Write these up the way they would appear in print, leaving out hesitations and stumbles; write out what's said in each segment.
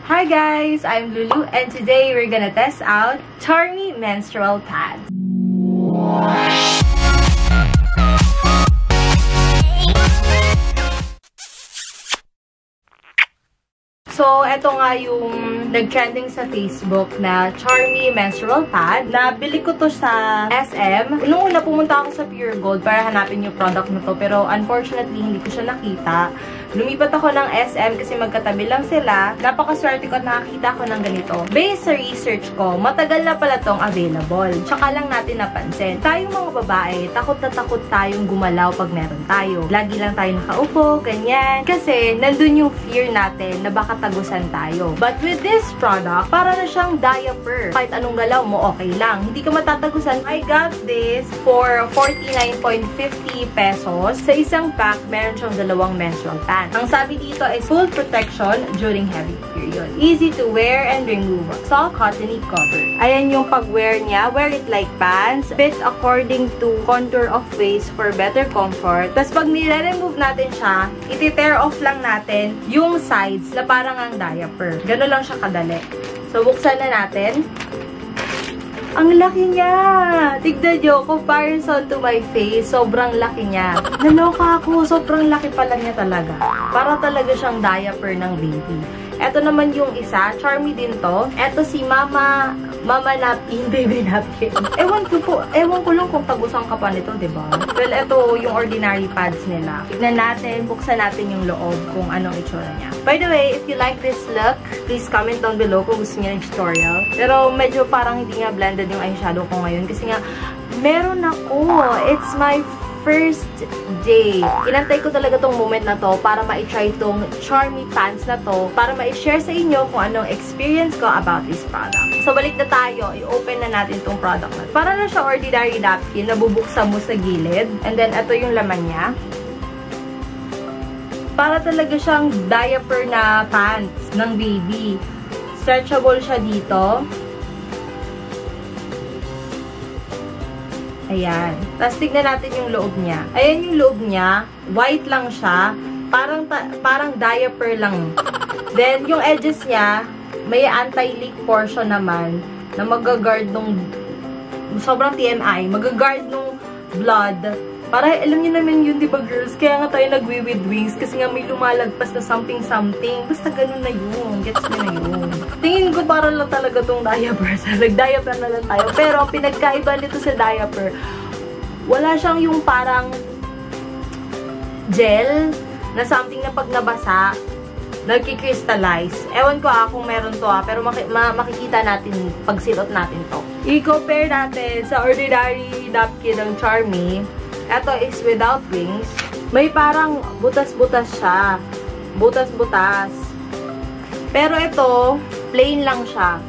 Hi guys, I'm Lulu and today we're gonna test out Charmy menstrual pads. So, eto nga yung nag-trending sa Facebook na Charmy menstrual pad. Nabili ko to sa SM. Nung una, pumunta ako sa Pure Gold para hanapin yung product na to. Pero unfortunately, hindi ko siya nakita. Lumipat ako ng SM kasi magkatabi lang sila. Napakaswerte ko at nakakita ko ng ganito. Based sa research ko, matagal na pala tong available. Tsaka lang natin napansin. Tayong mga babae, takot na takot tayong gumalaw pag meron tayo. Lagi lang tayo nakaupo, ganyan. Kasi nandun yung fear natin na baka tagusan tayo. But with this product, para na siyang diaper. Kahit anong galaw mo, okay lang. Hindi ka matatagusan. I got this for 49.50 pesos. Sa isang pack, meron siyang dalawang menstrual pads. Ang sabi dito is full protection during heavy period. Easy to wear and remove. Soft, cottony cover. Ayan yung pag-wear niya. Wear it like pants. Fit according to contour of waist for better comfort. Tapos pag nire-remove natin siya, iti-tear off lang natin yung sides na parang ang diaper. Ganun lang siya kadali. So, buksan na natin. Ang laki niya! Tignan nyo, comparison to my face, sobrang laki niya. Naloka ako, sobrang laki pala niya talaga. Para talaga siyang diaper ng baby. Ito naman yung isa, Charmy din to. Ito si Mama Napkin, Baby Napkin. Ewan ko lang kung tagusan ka pa nito, diba? Well, ito yung ordinary pads nila. Tignan natin, buksan natin yung loob kung anong itsura niya. By the way, if you like this look, please comment down below kung gusto niyo ng tutorial. Pero medyo parang hindi nga blended yung eyeshadow ko ngayon kasi nga, meron ako. It's my first day. Inantay ko talaga tong moment na to para ma-try tong Charmy pants na to, para ma-share sa inyo kung anong experience ko about this product. So, balik na tayo. I-open na natin tong product na. Para na siya ordinary napkin na bubuksan mo sa gilid. And then, ito yung laman niya. Para talaga siyang diaper na pants ng baby. Stretchable siya dito. Ayan. Tapos, tignan natin yung loob niya. Ayan yung loob niya. White lang siya. Parang diaper lang. Then, yung edges niya, may anti-leak portion naman na mag-guard nung sobrang TMI. Mag-guard nung blood. Para, alam niyo naman yun, diba girls? Kaya nga tayo nag-with wings kasi nga may lumalagpas na something. Basta ganun na yun. Gets mo na yun. Tingin ko para lang talaga tong diaper. Nag-diaper na lang tayo. Pero, pinagkaiba nito sa diaper, wala siyang yung parang gel na something na pag nabasa, nagki-crystallize. Ewan ko kung meron to pero makikita natin pag silot natin to. I-compare natin sa ordinary napkin ng Charmy. Ito is without wings. May parang butas-butas siya. Butas-butas. Pero ito, plain lang siya.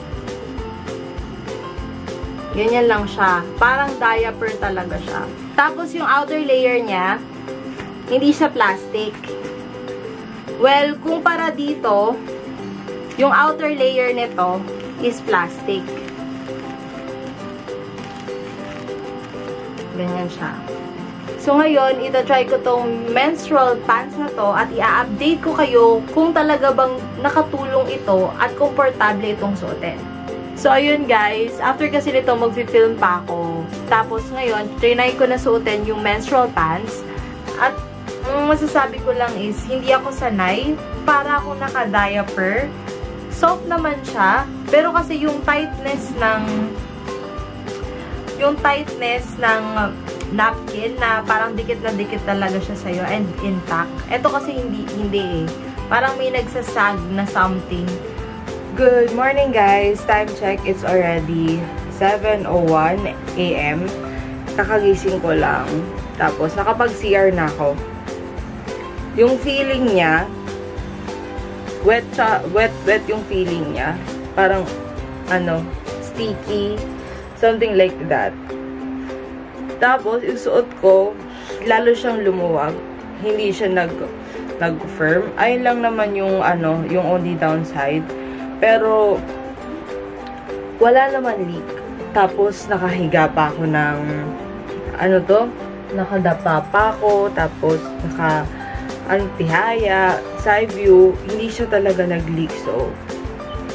Ganyan lang siya. Parang diaper talaga siya. Tapos yung outer layer niya, hindi siya plastic. Well, kumpara dito, yung outer layer nito is plastic. Ganyan siya. So, ngayon, ita-try ko tong menstrual pants na to at i-update ko kayo kung talaga bang nakatulong ito at komportable itong suotin. So, ayun guys. After kasi nito, mag-film pa ako. Tapos, ngayon, trinay ko na suotin yung menstrual pants. At, ang masasabi ko lang is, hindi ako sanay. Para ako naka-diaper. Soft naman siya. Pero kasi yung tightness ng napkin na parang dikit na dikit talaga siya sa'yo and intact. Ito kasi hindi eh. Parang may nagsasag na something. Good morning guys. Time check. It's already 7:01 AM. Kakagising ko lang. Tapos nakapag-CR na ako. Yung feeling niya, wet yung feeling niya. Parang, sticky. Something like that. Tapos, isuot ko, lalo siyang lumuwag. Hindi siya nag-firm. Ayun lang naman yung, yung only downside. Pero, wala naman leak. Tapos, nakahiga pa ako ng, nakadapa pa ako. Tapos, tihaya, side view, hindi siya talaga nag-leak. So,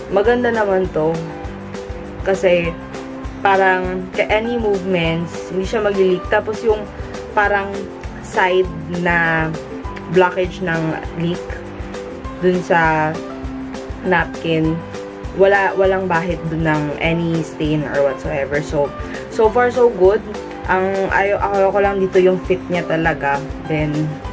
maganda naman to. Kasi, parang, any movements, hindi siya mag-leak. Tapos yung, parang, side na blockage ng leak dun sa napkin, walang bahid dun ng any stain or whatsoever. So far, so good. Ang ayaw ko lang dito yung fit niya talaga. Then,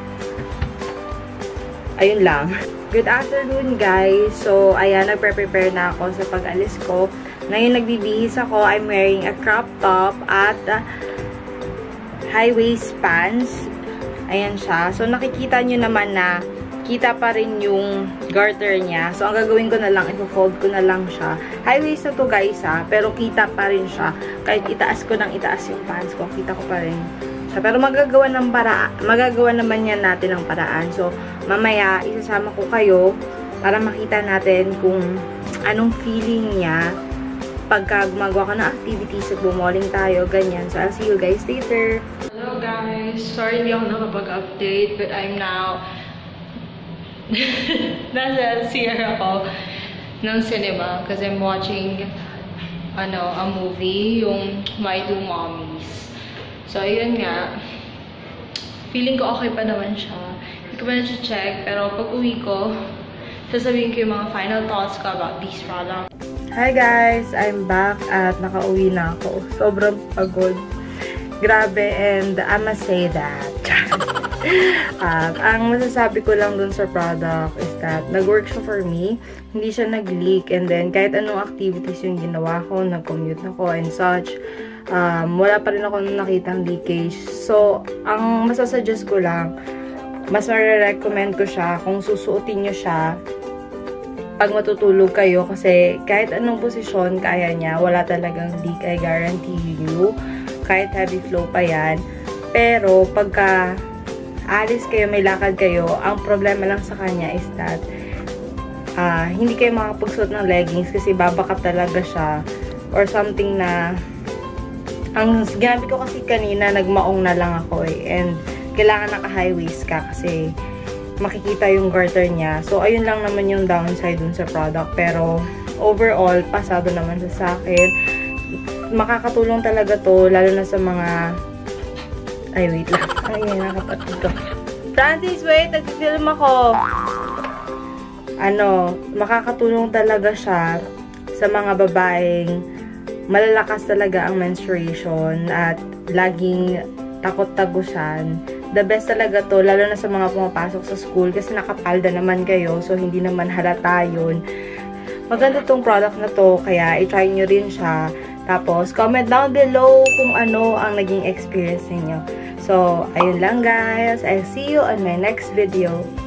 ayun lang. Good afternoon, guys. So, ayan, nagpre-prepare na ako sa pag-alis ko. Ngayon, nagbibihis ako. I'm wearing a crop top at high-waist pants. Ayan siya. So, nakikita nyo naman na kita pa rin yung garter niya. So, ang gagawin ko na lang, ipo-fold ko na lang siya. High-waist na to, guys, ha. Pero kita pa rin siya. Kahit itaas ko ng itaas yung pants ko, kita ko pa rin siya. Pero magagawa naman yan natin ng paraan. So, mamaya, isasama ko kayo para makita natin kung anong feeling niya pagka gumagawa ka ng activities at bumoling tayo, ganyan. So, I'll see you guys later. Hello guys! Sorry hindi ako nakapag-update, but I'm now nasa CR ako ng cinema kasi I'm watching a movie, yung My Two Mommies. So, ayun nga. Feeling ko okay pa naman siya. Hindi ko pa na-check, pero pag uwi ko, sasabihin ko yung mga final thoughts ko about these products. Hi guys! I'm back at nakauwi na ako. Sobrang pagod. Grabe, and I must say that. Ang masasabi ko lang dun sa product is that nag-work siya for me. Hindi siya nag-leak, and then kahit anong activities yung ginawa ko, nag-commute ako and such, wala pa rin ako nakitang leakage. So, ang masasuggest ko lang, mas ma-recommend ko siya kung susuotin nyo siya pag matutulog kayo, kasi kahit anong posisyon kaya niya, wala talagang leak, I guarantee you. Kahit heavy flow pa yan. Pero pagka alis kayo, may lakad kayo, ang problema lang sa kanya is that hindi kayo makapagsuot ng leggings kasi babakap talaga siya or something na ang ginamit ko kasi kanina, nagmaong na lang ako and kailangan naka-high waist ka kasi makikita yung garter niya. So, ayun lang naman yung downside dun sa product. Pero, overall, pasado naman sa akin. Makakatulong talaga to, lalo na sa mga... Ay, wait lang. Ay, nakapatid ko. Francis, wait! Nag-film ako! Makakatulong talaga siya sa mga babaeng malalakas talaga ang menstruation at laging takot-tagusan. The best talaga to, lalo na sa mga pumapasok sa school kasi nakapalda naman kayo, so hindi naman halata yun. Maganda tong product na to, kaya i-try nyo rin siya. Tapos, comment down below kung ano ang naging experience ninyo. So, ayun lang guys. I'll see you on my next video.